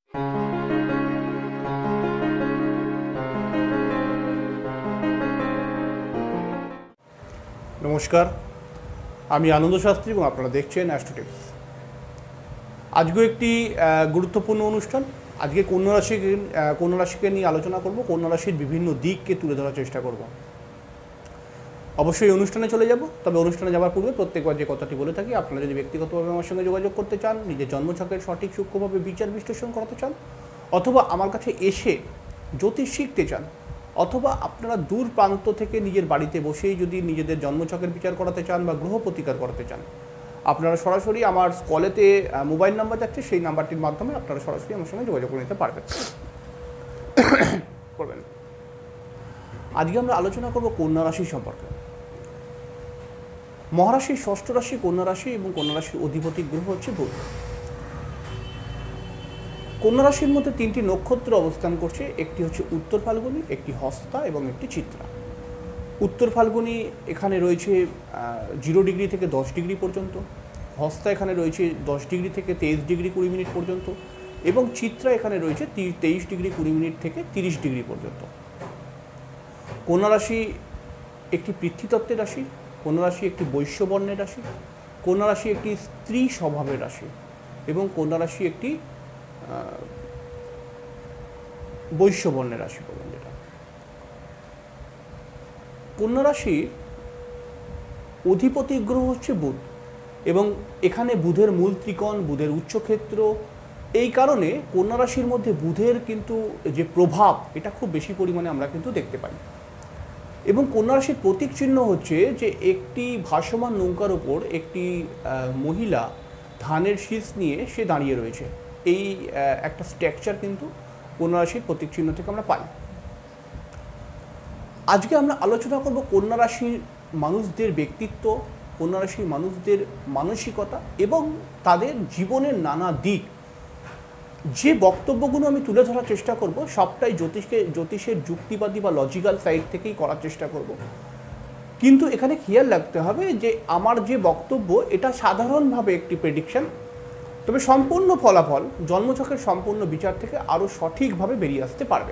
নমস্কার, আমি আনন্দ শাস্ত্রী এবং আপনারা দেখছেন অ্যাস্ট্রো টিপস। আজকেও একটি গুরুত্বপূর্ণ অনুষ্ঠান। আজকে কন্যা রাশিকে নিয়ে আলোচনা করব। কন্যা রাশির বিভিন্ন দিককে তুলে ধরার চেষ্টা করব। অবশ্যই অনুষ্ঠানে চলে যাব, তবে অনুষ্ঠানে যাওয়ার পূর্বে প্রত্যেকবার যে কথাটি বলে থাকি, আপনারা যদি ব্যক্তিগতভাবে আমার সঙ্গে যোগাযোগ করতে চান, নিজের জন্মছকের সঠিক সূক্ষ্মভাবে বিচার বিশ্লেষণ করাতে চান, অথবা আমার কাছে এসে জ্যোতিষ শিখতে চান, অথবা আপনারা দূর প্রান্ত থেকে নিজের বাড়িতে বসেই যদি নিজেদের জন্মছকের বিচার করাতে চান বা গ্রহ প্রতিকার করাতে চান, আপনারা সরাসরি আমার কলেতে মোবাইল নাম্বার যাচ্ছে, সেই নাম্বারটির মাধ্যমে আপনারা সরাসরি আমার সঙ্গে যোগাযোগ করে নিতে পারবেন। আজকে আমরা আলোচনা করব কন্যা রাশি সম্পর্কে। মহারাশির ষষ্ঠ রাশি কন্যা রাশি এবং কন্যা রাশির অধিপতি গ্রহ হচ্ছে বুধ। কন্যা রাশির মধ্যে তিনটি নক্ষত্র অবস্থান করছে, একটি হচ্ছে উত্তর ফাল্গুনী, একটি হস্তা এবং একটি চিত্রা। উত্তর ফাল্গুনী এখানে রয়েছে 0 ডিগ্রি থেকে 10 ডিগ্রি পর্যন্ত, হস্তা এখানে রয়েছে 10 ডিগ্রি থেকে 23 ডিগ্রি 20 মিনিট পর্যন্ত, এবং চিত্রা এখানে রয়েছে 23 ডিগ্রি 20 মিনিট থেকে 30 ডিগ্রি পর্যন্ত। কন্যা রাশি একটি পৃথ্বীতত্ত্বের রাশি, কন্যা রাশি একটি বৈশ্য বর্ণের রাশি, কন্যা রাশি একটি স্ত্রী স্বভাবের রাশি, এবং কন্যা রাশি একটি বৈশ্য বর্ণের রাশি বলেন যেটা। কন্যা রাশির অধিপতি গ্রহ হচ্ছে বুধ, এবং এখানে বুধের মূল ত্রিকোণ, বুধের উচ্চক্ষেত্র। এই কারণে কন্যা রাশির মধ্যে বুধের কিন্তু যে প্রভাব, এটা খুব বেশি পরিমাণে আমরা কিন্তু দেখতে পাই। এবং কন্যা রাশির প্রতীক চিহ্ন হচ্ছে যে একটি ভাসমান নৌকার ওপর একটি মহিলা ধানের শীষ নিয়ে সে দাঁড়িয়ে রয়েছে। এই একটা স্ট্রাকচার কিন্তু কন্যা রাশির প্রতীক চিহ্ন থেকে আমরা পাই। আজকে আমরা আলোচনা করব কন্যা রাশির মানুষদের ব্যক্তিত্ব, কন্যা রাশির মানুষদের মানসিকতা এবং তাদের জীবনের নানা দিক। যে বক্তব্যগুলো আমি তুলে ধরার চেষ্টা করব সবটাই জ্যোতিষের যুক্তিবাদী বা লজিক্যাল সাইড থেকেই করার চেষ্টা করব। কিন্তু এখানে খেয়াল রাখতে হবে যে আমার যে বক্তব্য এটা সাধারণভাবে একটি প্রেডিকশন, তবে সম্পূর্ণ ফলাফল জন্মছকের সম্পূর্ণ বিচার থেকে আরও সঠিকভাবে বেরিয়ে আসতে পারবে।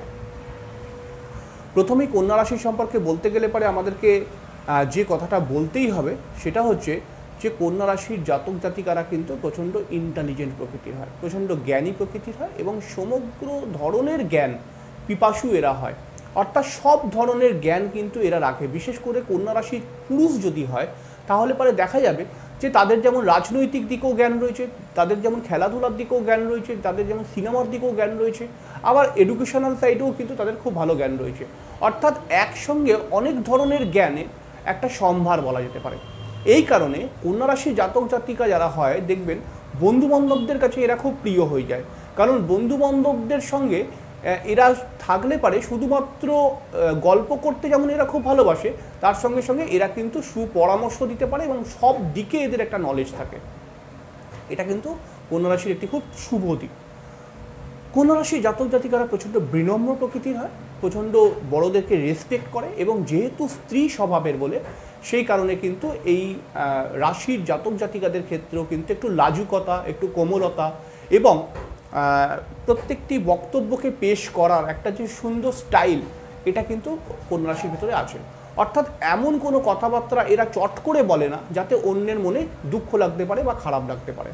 প্রথমেই কন্যা রাশি সম্পর্কে বলতে গেলে পরে আমাদেরকে যে কথাটা বলতেই হবে সেটা হচ্ছে যে কন্যা রাশির জাতক জাতিকারা কিন্তু প্রচণ্ড ইন্টেলিজেন্ট প্রকৃতির হয়, প্রচণ্ড জ্ঞানী প্রকৃতির হয়, এবং সমগ্র ধরনের জ্ঞান পিপাসু এরা হয়। অর্থাৎ সব ধরনের জ্ঞান কিন্তু এরা রাখে। বিশেষ করে কন্যা রাশির পুরুষ যদি হয় তাহলে পরে দেখা যাবে যে তাদের যেমন রাজনৈতিক দিকেও জ্ঞান রয়েছে, তাদের যেমন খেলাধুলার দিকেও জ্ঞান রয়েছে, তাদের যেমন সিনেমার দিকেও জ্ঞান রয়েছে, আবার এডুকেশনাল সাইডেও কিন্তু তাদের খুব ভালো জ্ঞান রয়েছে। অর্থাৎ একসঙ্গে অনেক ধরনের জ্ঞানে একটা সম্ভার বলা যেতে পারে। এই কারণে কন্যা রাশির জাতক জাতিকা যারা হয় দেখবেন বন্ধুবান্ধবদের কাছে এরা খুব প্রিয় হয়ে যায়। কারণ বন্ধুবান্ধবদের সঙ্গে এরা থাকলে পারে শুধুমাত্র গল্প করতে যেমন এরা খুব ভালোবাসে, তার সঙ্গে সঙ্গে এরা কিন্তু সুপরামর্শ দিতে পারে এবং সব দিকে এদের একটা নলেজ থাকে। এটা কিন্তু কন্যা রাশির একটি খুব শুভ দিক। কন্যা রাশির জাতক জাতিকারা প্রচণ্ড বিনম্র প্রকৃতির হয়, প্রচণ্ড বড়দেরকে রেসপেক্ট করে, এবং যেহেতু স্ত্রী স্বভাবের বলে সেই কারণে কিন্তু এই রাশির জাতক জাতিকাদের ক্ষেত্রেও কিন্তু একটু লাজুকতা, একটু কোমলতা এবং প্রত্যেকটি বক্তব্যকে পেশ করার একটা যে সুন্দর স্টাইল, এটা কিন্তু কন্যা রাশির ভিতরে আছে। অর্থাৎ এমন কোনো কথাবার্তা এরা চট করে বলে না যাতে অন্যের মনে দুঃখ লাগতে পারে বা খারাপ লাগতে পারে।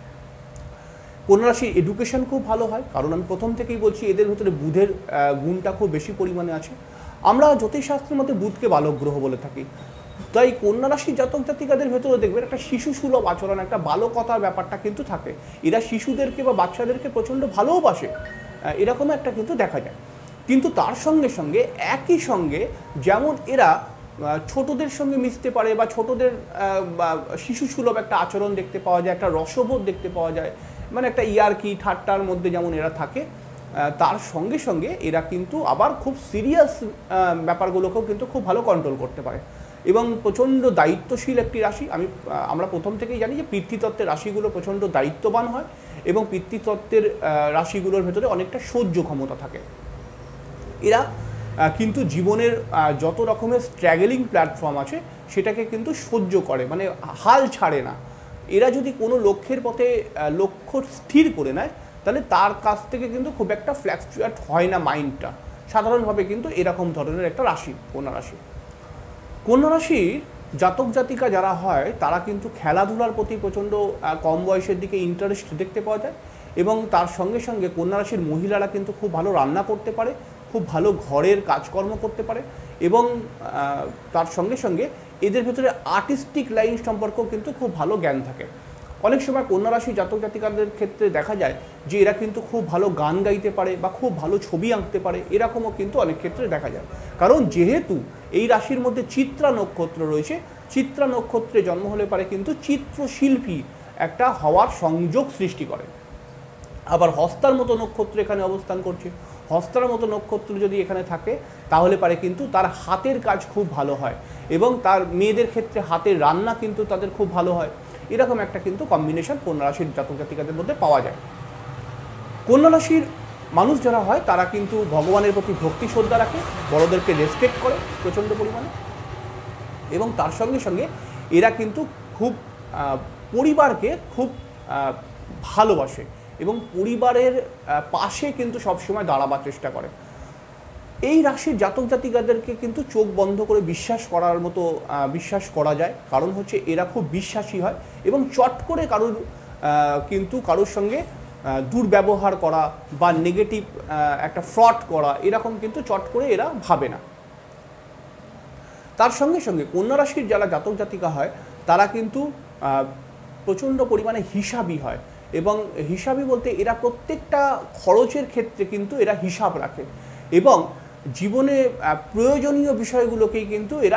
কন্যা রাশির এডুকেশন খুব ভালো হয়, কারণ আমি প্রথম থেকেই বলছি এদের ভিতরে বুধের গুণটা খুব বেশি পরিমাণে আছে। আমরা জ্যোতিষশাস্ত্রের মধ্যে বুধকে বালক গ্রহ বলে থাকি, তাই কন্যা রাশির জাতক জাতিকাদের ভেতরে দেখবেন একটা শিশু সুলভ আচরণ, একটা বালকতার ব্যাপারটা কিন্তু থাকে। এরা শিশুদেরকে বা বাচ্চাদেরকে প্রচণ্ড ভালোবাসে, এরকম একটা কিন্তু দেখা যায়। কিন্তু তার সঙ্গে সঙ্গে একই সঙ্গে যেমন এরা ছোটদের সঙ্গে মিশতে পারে বা ছোটদের শিশু সুলভ একটা আচরণ দেখতে পাওয়া যায়, একটা রসবোধ দেখতে পাওয়া যায়, মানে একটা ইয়ার্কি ঠাট্টার মধ্যে যেমন এরা থাকে, তার সঙ্গে সঙ্গে এরা কিন্তু আবার খুব সিরিয়াস ব্যাপারগুলোকেও কিন্তু খুব ভালো কন্ট্রোল করতে পারে এবং প্রচণ্ড দায়িত্বশীল একটি রাশি। আমরা প্রথম থেকেই জানি যে পিতৃতত্ত্বের রাশিগুলো প্রচণ্ড দায়িত্ববান হয় এবং পিতৃতত্ত্বের রাশিগুলোর ভেতরে অনেকটা সহ্য ক্ষমতা থাকে। এরা কিন্তু জীবনের যত রকমের স্ট্রাগলিং প্ল্যাটফর্ম আছে সেটাকে কিন্তু সহ্য করে, মানে হাল ছাড়ে না। এরা যদি কোনো লক্ষ্যের পথে লক্ষ্য স্থির করে নেয় তাহলে তার কাছ থেকে কিন্তু খুব একটা ফ্ল্যাকচুয়েট হয় না মাইন্ডটা, সাধারণভাবে কিন্তু এরকম ধরনের একটা রাশি কন্যা রাশি। কন্যা রাশির জাতক জাতিকা যারা হয় তারা কিন্তু খেলাধুলার প্রতি প্রচণ্ড কম বয়সের দিকে ইন্টারেস্ট দেখতে পাওয়া যায়, এবং তার সঙ্গে সঙ্গে কন্যা রাশির মহিলারা কিন্তু খুব ভালো রান্না করতে পারে, খুব ভালো ঘরের কাজকর্ম করতে পারে, এবং তার সঙ্গে সঙ্গে এদের ভেতরে আর্টিস্টিক লাইন সম্পর্কেও কিন্তু খুব ভালো জ্ঞান থাকে। অনেক সময় কন্যা রাশি জাতক জাতিকাদের ক্ষেত্রে দেখা যায় যে এরা কিন্তু খুব ভালো গান গাইতে পারে বা খুব ভালো ছবি আঁকতে পারে, এরকমও কিন্তু অনেক ক্ষেত্রে দেখা যায়। কারণ যেহেতু এই রাশির মধ্যে চিত্রা নক্ষত্র রয়েছে, চিত্রা নক্ষত্রে জন্ম হলে পারে কিন্তু চিত্রশিল্পী একটা হওয়ার সংযোগ সৃষ্টি করে। আবার হস্তার মতো নক্ষত্র এখানে অবস্থান করছে, হস্তার মতো নক্ষত্র যদি এখানে থাকে তাহলে পারে কিন্তু তার হাতের কাজ খুব ভালো হয়, এবং তার মেয়েদের ক্ষেত্রে হাতের রান্না কিন্তু তাদের খুব ভালো হয়। এরকম একটা কিন্তু কম্বিনেশন কন্যা রাশির জাতক জাতিকাদের মধ্যে পাওয়া যায়। কন্যা রাশির মানুষ যারা হয় তারা কিন্তু ভগবানের প্রতি ভক্তি শ্রদ্ধা রাখে, বড়দেরকে রেসপেক্ট করে প্রচণ্ড পরিমাণে, এবং তার সঙ্গে সঙ্গে এরা কিন্তু খুব পরিবারকে খুব ভালোবাসে এবং পরিবারের পাশে কিন্তু সবসময় দাঁড়াবার চেষ্টা করে। এই রাশির জাতক জাতিকাদেরকে কিন্তু চোখ বন্ধ করে বিশ্বাস করার মতো বিশ্বাস করা যায়, কারণ হচ্ছে এরা খুব বিশ্বাসী হয় এবং চট করে কারোর সঙ্গে দুর্ব্যবহার করা বা নেগেটিভ একটা ফ্রড করা এরকম কিন্তু চট করে এরা ভাবে না। তার সঙ্গে সঙ্গে কন্যা রাশির যারা জাতক জাতিকা হয় তারা কিন্তু প্রচণ্ড পরিমাণে হিসাবী হয়, এবং হিসাবী বলতে এরা প্রত্যেকটা খরচের ক্ষেত্রে কিন্তু এরা হিসাব রাখে, এবং জীবনে প্রয়োজনীয় বিষয়গুলোকেই কিন্তু এরা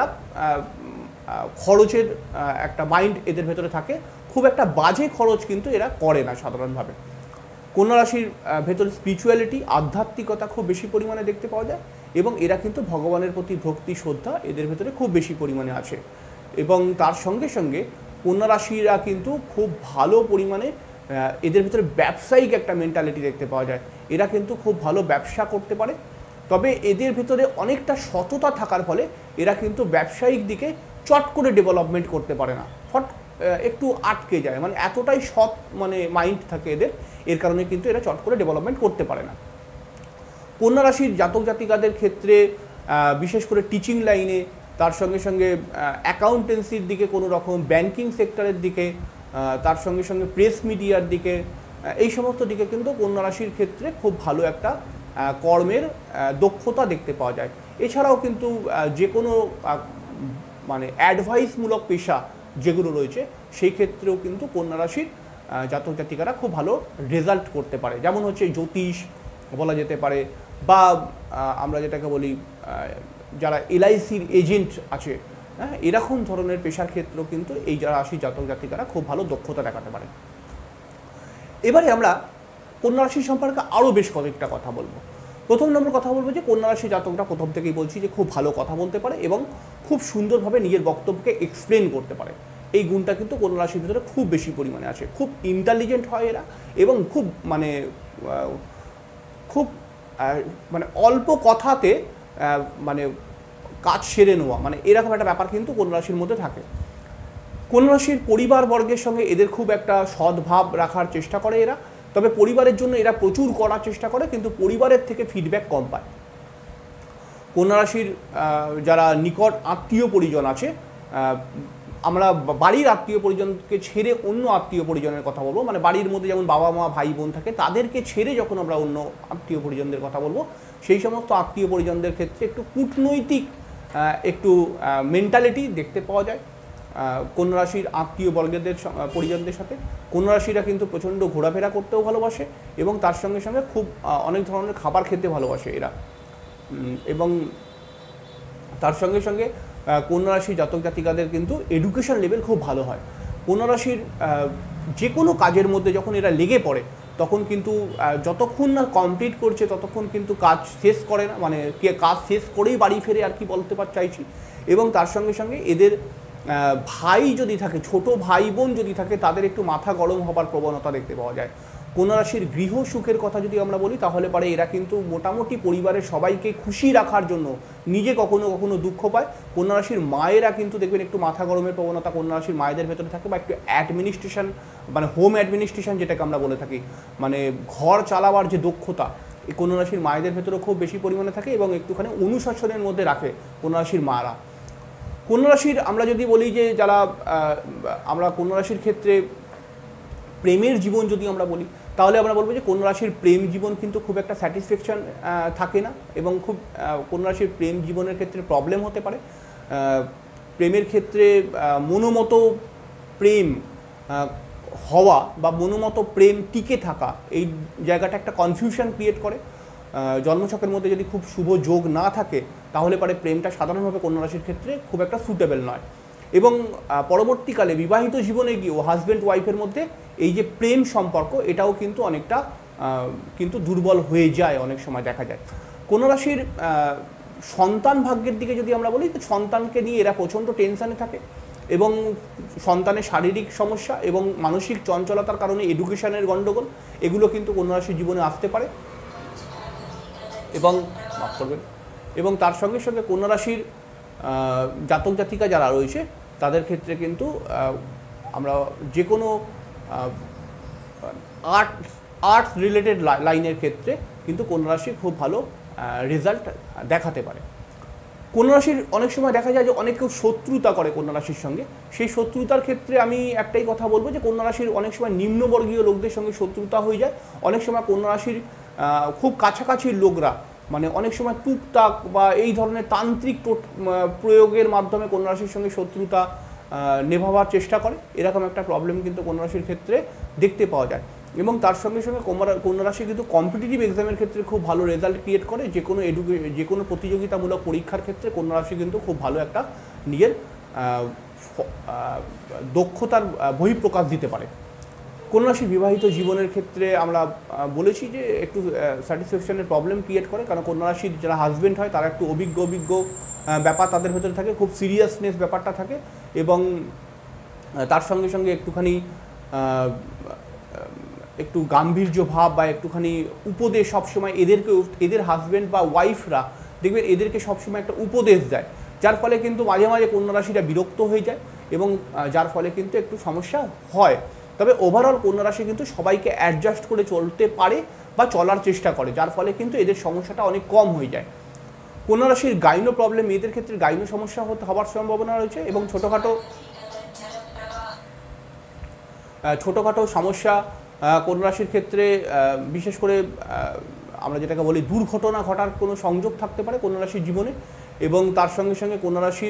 খরচের একটা মাইন্ড এদের ভেতরে থাকে, খুব একটা বাজে খরচ কিন্তু এরা করে না সাধারণভাবে। কন্যা রাশির ভেতরে স্পিরিচুয়ালিটি আধ্যাত্মিকতা খুব বেশি পরিমাণে দেখতে পাওয়া যায়, এবং এরা কিন্তু ভগবানের প্রতি ভক্তি শ্রদ্ধা এদের ভেতরে খুব বেশি পরিমাণে আছে। এবং তার সঙ্গে সঙ্গে কন্যা রাশিরা কিন্তু খুব ভালো পরিমাণে এদের ভিতরে ব্যবসায়িক একটা মেন্টালিটি দেখতে পাওয়া যায়, এরা কিন্তু খুব ভালো ব্যবসা করতে পারে। তবে এদের ভিতরে অনেকটা সততা থাকার ফলে এরা কিন্তু ব্যবসায়িক দিকে চট করে ডেভেলপমেন্ট করতে পারে না, একটু আটকে যায়, মানে এতটাই সৎ মাইন্ড থাকে এদের, এর কারণে কিন্তু এরা চট করে ডেভেলপমেন্ট করতে পারে না। কন্যা রাশির জাতক জাতিকাদের ক্ষেত্রে বিশেষ করে টিচিং লাইনে, তার সঙ্গে সঙ্গে অ্যাকাউন্টেন্সির দিকে, কোনো রকম ব্যাংকিং সেক্টরের দিকে, তার সঙ্গে সঙ্গে প্রেস মিডিয়ার দিকে, এই সমস্ত দিকে কিন্তু কন্যা রাশির ক্ষেত্রে খুব ভালো একটা কর্মের দক্ষতা দেখতে পাওয়া যায়। এছাড়াও কিন্তু যে কোনো অ্যাডভাইসমূলক পেশা যেগুলো রয়েছে সেই ক্ষেত্রেও কিন্তু কন্যা রাশির জাতক জাতিকারা খুব ভালো রেজাল্ট করতে পারে, যেমন হচ্ছে জ্যোতিষ বলা যেতে পারে, বা আমরা যেটাকে বলি যারা এলআইসির এজেন্ট আছে, হ্যাঁ, এরকম ধরনের পেশার ক্ষেত্রেও কিন্তু এই রাশির জাতক জাতিকারা খুব ভালো দক্ষতা দেখাতে পারে। এবারে আমরা কন্যা রাশি সম্পর্কে আরও বেশ কয়েকটা কথা বলবো। প্রথম নম্বর কথা বলবো যে কন্যা রাশি জাতকরা প্রথম থেকেই বলছি যে খুব ভালো কথা বলতে পারে এবং খুব সুন্দরভাবে নিজের বক্তব্যকে এক্সপ্লেন করতে পারে। এই গুণটা কিন্তু কন্যা রাশির ভিতরে খুব বেশি পরিমাণে আছে। খুব ইন্টেলিজেন্ট হয় এরা, এবং খুব অল্প কথাতে কাজ সেরে নেওয়া, এরকম একটা ব্যাপার কিন্তু কন্যা রাশির মধ্যে থাকে। কন্যা রাশির পরিবারবর্গের সঙ্গে এদের খুব একটা সদ্ভাব রাখার চেষ্টা করে এরা, তবে পরিবারের জন্য এরা প্রচুর করার চেষ্টা করে, কিন্তু পরিবারের থেকে ফিডব্যাক কম পায়। কন্যা রাশির যারা নিকট আত্মীয় পরিজন আছে, আমরা বাড়ির আত্মীয় পরিজনকে ছেড়ে অন্য আত্মীয় পরিজনের কথা বলবো, বাড়ির মধ্যে যেমন বাবা মা ভাই বোন থাকে তাদেরকে ছেড়ে যখন আমরা অন্য আত্মীয় পরিজনদের কথা বলবো, সেই সমস্ত আত্মীয় পরিজনদের ক্ষেত্রে একটু কূটনৈতিক একটু মেন্টালিটি দেখতে পাওয়া যায় কন্যা রাশির আত্মীয় বর্গদের পরিজনদের সাথে। কন্যা রাশিরা কিন্তু প্রচণ্ড ঘোরাফেরা করতেও ভালোবাসে, এবং তার সঙ্গে সঙ্গে খুব অনেক ধরনের খাবার খেতে ভালোবাসে এরা, এবং তার সঙ্গে সঙ্গে কন্যা রাশির জাতক জাতিকাদের কিন্তু এডুকেশন লেভেল খুব ভালো হয়। কন্যা রাশির যে কোনো কাজের মধ্যে যখন এরা লেগে পড়ে তখন কিন্তু যতক্ষণ না কমপ্লিট করছে ততক্ষণ কিন্তু কাজ শেষ করে না, কাজ শেষ করেই বাড়ি ফেরে আর কি বলতে চাইছি। এবং তার সঙ্গে সঙ্গে এদের ভাই যদি থাকে, ছোট ভাই বোন যদি থাকে, তাদের একটু মাথা গরম হবার প্রবণতা দেখতে পাওয়া যায়। কন্যা রাশির গৃহ সুখের কথা যদি আমরা বলি তাহলে পরে এরা কিন্তু মোটামুটি পরিবারের সবাইকে খুশি রাখার জন্য নিজে কখনো কখনো দুঃখ পায়। কন্যা রাশির মায়েরা কিন্তু দেখবেন একটু মাথা গরমের প্রবণতা কন্যা রাশির মায়েদের ভেতরে থাকে, বা একটু অ্যাডমিনিস্ট্রেশন মানে হোম অ্যাডমিনিস্ট্রেশন যেটাকে আমরা বলে থাকি, মানে ঘর চালাবার যে দক্ষতা এই কন্যা রাশির মায়েদের ভেতরে খুব বেশি পরিমাণে থাকে এবং একটুখানি অনুশাসনের মধ্যে রাখে কন্যা রাশির মারা। কন্যা রাশির আমরা যদি বলি যে যারা আমরা কন্যা রাশির ক্ষেত্রে প্রেমের জীবন যদি আমরা বলি তাহলে আমরা বলবো যে কন্যা রাশির প্রেম জীবন কিন্তু খুব একটা স্যাটিসফ্যাকশন থাকে না এবং খুব কন্যা রাশির প্রেম জীবনের ক্ষেত্রে প্রবলেম হতে পারে। প্রেমের ক্ষেত্রে মনোমতো প্রেম হওয়া বা মনোমতো প্রেম টিকে থাকা এই জায়গাটা একটা কনফিউশন ক্রিয়েট করে। জন্মছকের মধ্যে যদি খুব শুভ যোগ না থাকে তাহলে পরে প্রেমটা সাধারণভাবে কন্যা রাশির ক্ষেত্রে খুব একটা সুটেবল নয় এবং পরবর্তীকালে বিবাহিত জীবনে গিয়েও হাজব্যান্ড ওয়াইফের মধ্যে এই যে প্রেম সম্পর্ক এটাও কিন্তু অনেকটা কিন্তু দুর্বল হয়ে যায়, অনেক সময় দেখা যায়। কন্যা রাশির সন্তান ভাগ্যের দিকে যদি আমরা বলি তো সন্তানকে নিয়ে এরা প্রচণ্ড টেনশানে থাকে এবং সন্তানের শারীরিক সমস্যা এবং মানসিক চঞ্চলতার কারণে এডুকেশনের গণ্ডগোল এগুলো কিন্তু কন্যা রাশির জীবনে আসতে পারে এবং মাফ করবেন এবং তার সঙ্গে সঙ্গে কন্যা রাশির জাতক জাতিকা যারা রয়েছে তাদের ক্ষেত্রে কিন্তু আমরা যে কোনো আর্টস রিলেটেড লাইনের ক্ষেত্রে কিন্তু কন্যা রাশি খুব ভালো রেজাল্ট দেখাতে পারে। কন্যা রাশির অনেক সময় দেখা যায় যে অনেক কেউ শত্রুতা করে কন্যা রাশির সঙ্গে, সেই শত্রুতার ক্ষেত্রে আমি একটাই কথা বলবো যে কন্যা রাশির অনেক সময় নিম্নবর্গীয় লোকদের সঙ্গে শত্রুতা হয়ে যায়। অনেক সময় কন্যা রাশির খুব কাছাকাছির লোকরা মানে অনেক সময় টুকটাক বা এই ধরনের তান্ত্রিক প্রয়োগের মাধ্যমে কন্যা রাশির সঙ্গে শত্রুতা নেভাবার চেষ্টা করে, এরকম একটা প্রবলেম কিন্তু কন্যা রাশির ক্ষেত্রে দেখতে পাওয়া যায়। এবং তার সঙ্গে সঙ্গে কন্যা রাশি কিন্তু কম্পিটিটিভ এক্সামের ক্ষেত্রে খুব ভালো রেজাল্ট ক্রিয়েট করে, যে কোনো প্রতিযোগিতামূলক পরীক্ষার ক্ষেত্রে কন্যা রাশি কিন্তু খুব ভালো একটা নিজের দক্ষতার বহিঃপ্রকাশ দিতে পারে। কন্যা রাশি বিবাহিত জীবনের ক্ষেত্রে আমরা বলেছি যে একটু স্যাটিসফ্যাকশনের প্রবলেম ক্রিয়েট করে, কারণ কন্যা রাশির যারা হাজব্যান্ড হয় তারা একটু অভিজ্ঞ ব্যাপার তাদের ভেতরে থাকে, খুব সিরিয়াসনেস ব্যাপারটা থাকে এবং তার সঙ্গে সঙ্গে একটুখানি একটু গাম্ভীর্য ভাব বা একটুখানি উপদেশ সবসময় এদের হাজব্যান্ড বা ওয়াইফরা দেখবেন এদেরকে সবসময় একটা উপদেশ দেয়, যার ফলে কিন্তু মাঝে মাঝে কন্যা রাশিটা বিরক্ত হয়ে যায় এবং যার ফলে কিন্তু একটু সমস্যা হয়। তবে ওভারঅল কন্যা রাশি কিন্তু সবাইকে অ্যাডজাস্ট করে চলতে পারে বা চলার চেষ্টা করে, যার ফলে কিন্তু এদের সমস্যাটা অনেক কম হয়ে যায়। কন্যা রাশির গাইনো প্রবলেম মেয়েদের ক্ষেত্রে গাইনো সমস্যা হওয়ার সম্ভাবনা রয়েছে এবং ছোটোখাটো সমস্যা কন্যা রাশির ক্ষেত্রে বিশেষ করে আমরা যেটাকে বলি দুর্ঘটনা ঘটার কোনো সংযোগ থাকতে পারে কন্যা রাশির জীবনে এবং তার সঙ্গে সঙ্গে কন্যা রাশির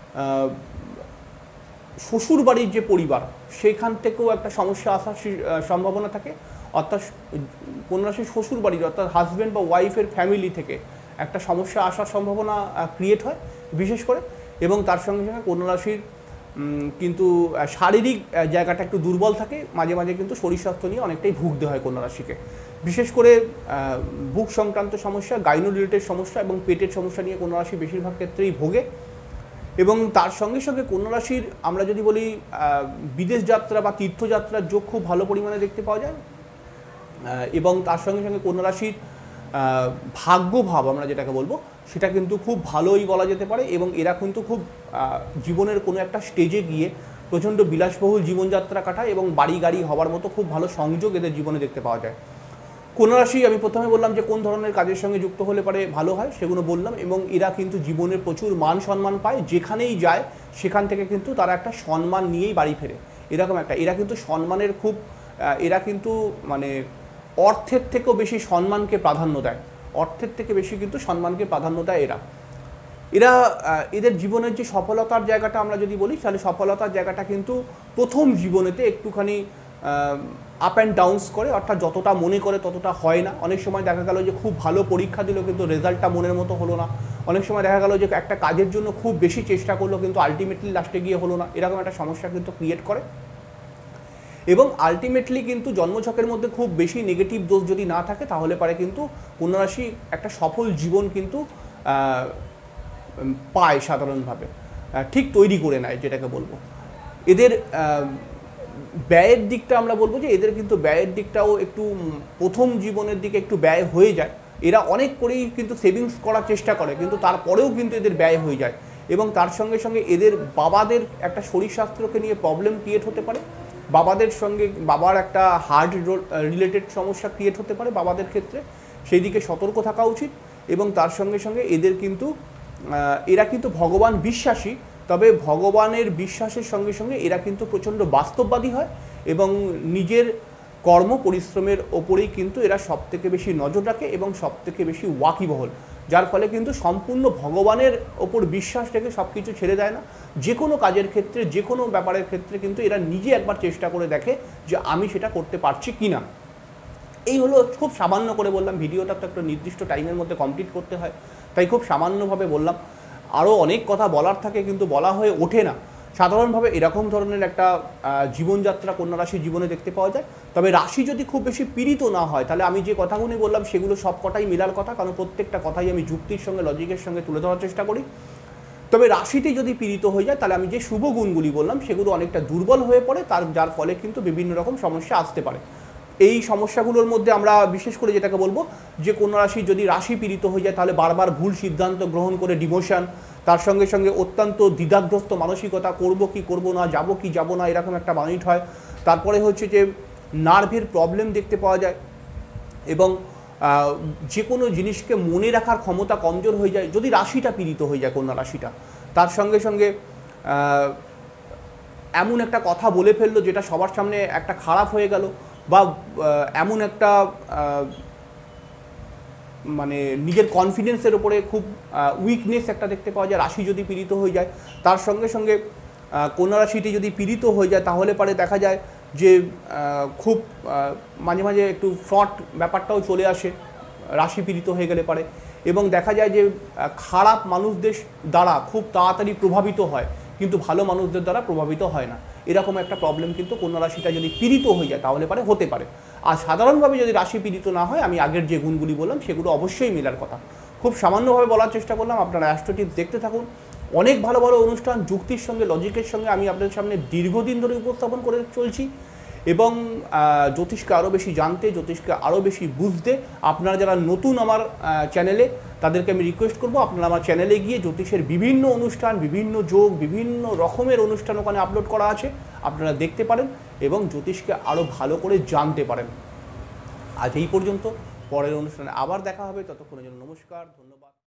শ্বশুর বাড়ির যে পরিবার সেখান থেকেও একটা সমস্যা আসার সম্ভাবনা থাকে, অর্থাৎ কন্যা রাশির শ্বশুর বাড়ির অর্থাৎ হাজব্যান্ড বা ওয়াইফের ফ্যামিলি থেকে একটা সমস্যা আসার সম্ভাবনা ক্রিয়েট হয় বিশেষ করে। এবং তার সঙ্গে সঙ্গে কন্যা রাশির কিন্তু শারীরিক জায়গাটা একটু দুর্বল থাকে, মাঝে মাঝে কিন্তু শরীর স্বাস্থ্য নিয়ে অনেকটাই ভুগতে হয় কন্যা রাশিকে, বিশেষ করে বুক সংক্রান্ত সমস্যা, গাইনো রিলেটেড সমস্যা এবং পেটের সমস্যা নিয়ে কন্যা রাশি বেশিরভাগ ক্ষেত্রেই ভোগে। এবং তার সঙ্গে সঙ্গে কন্যা রাশির আমরা যদি বলি বিদেশ যাত্রা বা তীর্থযাত্রার যোগ খুব ভালো পরিমাণে দেখতে পাওয়া যায় এবং তার সঙ্গে সঙ্গে কন্যা রাশির ভাগ্যভাব আমরা যেটাকে বলবো সেটা কিন্তু খুব ভালোই বলা যেতে পারে এবং এরা কিন্তু খুব জীবনের কোনো একটা স্টেজে গিয়ে প্রচণ্ড বিলাসবহুল জীবনযাত্রা কাটায় এবং বাড়ি গাড়ি হওয়ার মতো খুব ভালো সংযোগ এদের জীবনে দেখতে পাওয়া যায়। কন্যা রাশি আমি প্রথমে বললাম যে কোন ধরনের কাজের সঙ্গে যুক্ত হলে পারে ভালো হয় সেগুলো বললাম এবং এরা কিন্তু জীবনে প্রচুর মান সম্মান পায়, যেখানেই যায় সেখান থেকে কিন্তু তারা একটা সম্মান নিয়েই বাড়ি ফেরে, এরকম একটা এরা কিন্তু সম্মানের খুব এরা কিন্তু মানে অর্থের থেকেও বেশি সম্মানকে প্রাধান্য দেয়, অর্থের থেকে বেশি কিন্তু সম্মানকে প্রাধান্য দেয় এদের জীবনের যে সফলতার জায়গাটা আমরা যদি বলি তাহলে সফলতার জায়গাটা কিন্তু প্রথম জীবনেতে একটুখানি আপ অ্যান্ড ডাউনস করে, অর্থাৎ যতটা মনে করে ততটা হয় না। অনেক সময় দেখা গেল যে খুব ভালো পরীক্ষা দিল কিন্তু রেজাল্টটা মনের মতো হলো না, অনেক সময় দেখা গেল যে একটা কাজের জন্য খুব বেশি চেষ্টা করলো কিন্তু আলটিমেটলি লাস্টে গিয়ে হলো না, এরকম একটা সমস্যা কিন্তু ক্রিয়েট করে। এবং আলটিমেটলি কিন্তু জন্মছকের মধ্যে খুব বেশি নেগেটিভ দোষ যদি না থাকে তাহলে পারে কিন্তু কন্যা রাশি একটা সফল জীবন কিন্তু পায় সাধারণভাবে, ঠিক তৈরি করে নেয় যেটাকে বলবো। এদের ব্যয়ের দিকটা আমরা বলবো যে এদের কিন্তু ব্যয়ের দিকটাও একটু প্রথম জীবনের দিকে একটু ব্যয় হয়ে যায়। এরা অনেক করেই কিন্তু সেভিংস করার চেষ্টা করে, কিন্তু তারপরেও কিন্তু এদের ব্যয় হয়ে যায়। এবং তার সঙ্গে সঙ্গে এদের বাবাদের একটা শরীর স্বাস্থ্যকে নিয়ে প্রবলেম ক্রিয়েট হতে পারে, বাবাদের সঙ্গে বাবার একটা হার্ট রিলেটেড সমস্যা ক্রিয়েট হতে পারে বাবাদের ক্ষেত্রে, সেই দিকে সতর্ক থাকা উচিত। এবং তার সঙ্গে সঙ্গে এরা কিন্তু ভগবান বিশ্বাসী, তবে ভগবানের বিশ্বাসের সঙ্গে সঙ্গে এরা কিন্তু প্রচণ্ড বাস্তববাদী হয় এবং নিজের কর্ম পরিশ্রমের ওপরেই কিন্তু এরা সবথেকে বেশি নজর রাখে এবং সবথেকে বেশি ওয়াকিবহল, যার ফলে কিন্তু সম্পূর্ণ ভগবানের ওপর বিশ্বাস রেখে সব কিছু ছেড়ে দেয় না। যে কোনো কাজের ক্ষেত্রে, যে কোনো ব্যাপারের ক্ষেত্রে কিন্তু এরা নিজে একবার চেষ্টা করে দেখে যে আমি সেটা করতে পারছি কি না। এই হলো, খুব সামান্য করে বললাম, ভিডিওটা তো একটা নির্দিষ্ট টাইমের মধ্যে কমপ্লিট করতে হয়, তাই খুব সামান্যভাবে বললাম। আরও অনেক কথা বলার থাকে কিন্তু বলা হয়ে ওঠে না। সাধারণভাবে এরকম ধরনের একটা জীবনযাত্রা কন্যা রাশির জীবনে দেখতে পাওয়া যায়। তবে রাশি যদি খুব বেশি পীড়িত না হয়, তাহলে আমি যে কথাগুলি বললাম সেগুলো সব কটাই মেলার কথা, কারণ প্রত্যেকটা কথাই আমি যুক্তির সঙ্গে লজিকের সঙ্গে তুলে ধরার চেষ্টা করি। তবে রাশিটি যদি পীড়িত হয়ে যায়, তাহলে আমি যে শুভ গুণগুলি বললাম সেগুলো অনেকটা দুর্বল হয়ে পড়ে, যার ফলে কিন্তু বিভিন্ন রকম সমস্যা আসতে পারে। এই সমস্যাগুলোর মধ্যে আমরা বিশেষ করে যেটাকে বলবো যে কন্যা রাশি যদি রাশি পীড়িত হয়ে যায়, তাহলে বারবার ভুল সিদ্ধান্ত গ্রহণ করে ডিমোশন, তার সঙ্গে সঙ্গে অত্যন্ত দ্বিধাগ্রস্ত মানসিকতা, করব কি করব না, যাব কি যাব না, এরকম একটা মাইন্ড হয়। তারপরে হচ্ছে যে নার্ভের প্রবলেম দেখতে পাওয়া যায় এবং যে কোনো জিনিসকে মনে রাখার ক্ষমতা কমজোর হয়ে যায় যদি রাশিটা পীড়িত হয়ে যায় কন্যা রাশিটা। তার সঙ্গে সঙ্গে এমন একটা কথা বলে ফেললো যেটা সবার সামনে একটা খারাপ হয়ে গেল, বা এমন একটা মানে নিজের কনফিডেন্সের ওপরে খুব উইকনেস একটা দেখতে পাওয়া যায় রাশি যদি পীড়িত হয়ে যায়। তার সঙ্গে সঙ্গে কন্যা রাশিটি যদি পীড়িত হয়ে যায়, তাহলে পরে দেখা যায় যে খুব মাঝে মাঝে একটু ফ্রড ব্যাপারটাও চলে আসে রাশি পীড়িত হয়ে গেলে পারে, এবং দেখা যায় যে খারাপ মানুষদের দ্বারা খুব তাড়াতাড়ি প্রভাবিত হয়, কিন্তু ভালো মানুষদের দ্বারা প্রভাবিত হয় না। এরকম একটা প্রবলেম কিন্তু কন্যা রাশিটা যদি পীড়িত হয়ে যায় তাহলে পারে হতে পারে। আর সাধারণভাবে যদি রাশি পীড়িত না হয়, আমি আগের যে গুণগুলি বললাম সেগুলো অবশ্যই মেলার কথা। খুব সামান্যভাবে বলার চেষ্টা করলাম। আপনারা অ্যাস্ট্রো টিপস দেখতে থাকুন। অনেক ভালো ভালো অনুষ্ঠান যুক্তির সঙ্গে লজিকের সঙ্গে আমি আপনাদের সামনে দীর্ঘদিন ধরে উপস্থাপন করে চলছি, এবং জ্যোতিষকে আরও বেশি জানতে, জ্যোতিষকে আরও বেশি বুঝতে আপনারা যারা নতুন আমার চ্যানেলে, তাদেরকে আমি রিকোয়েস্ট করব আপনারা আমার চ্যানেলে গিয়ে জ্যোতিষের বিভিন্ন অনুষ্ঠান, বিভিন্ন যোগ, বিভিন্ন রকমের অনুষ্ঠান ওখানে আপলোড করা আছে, আপনারা দেখতে পারেন এবং জ্যোতিষকে আরও ভালো করে জানতে পারেন। আজ এই পর্যন্ত, পরের অনুষ্ঠানে আবার দেখা হবে, ততক্ষণের জন্য নমস্কার, ধন্যবাদ।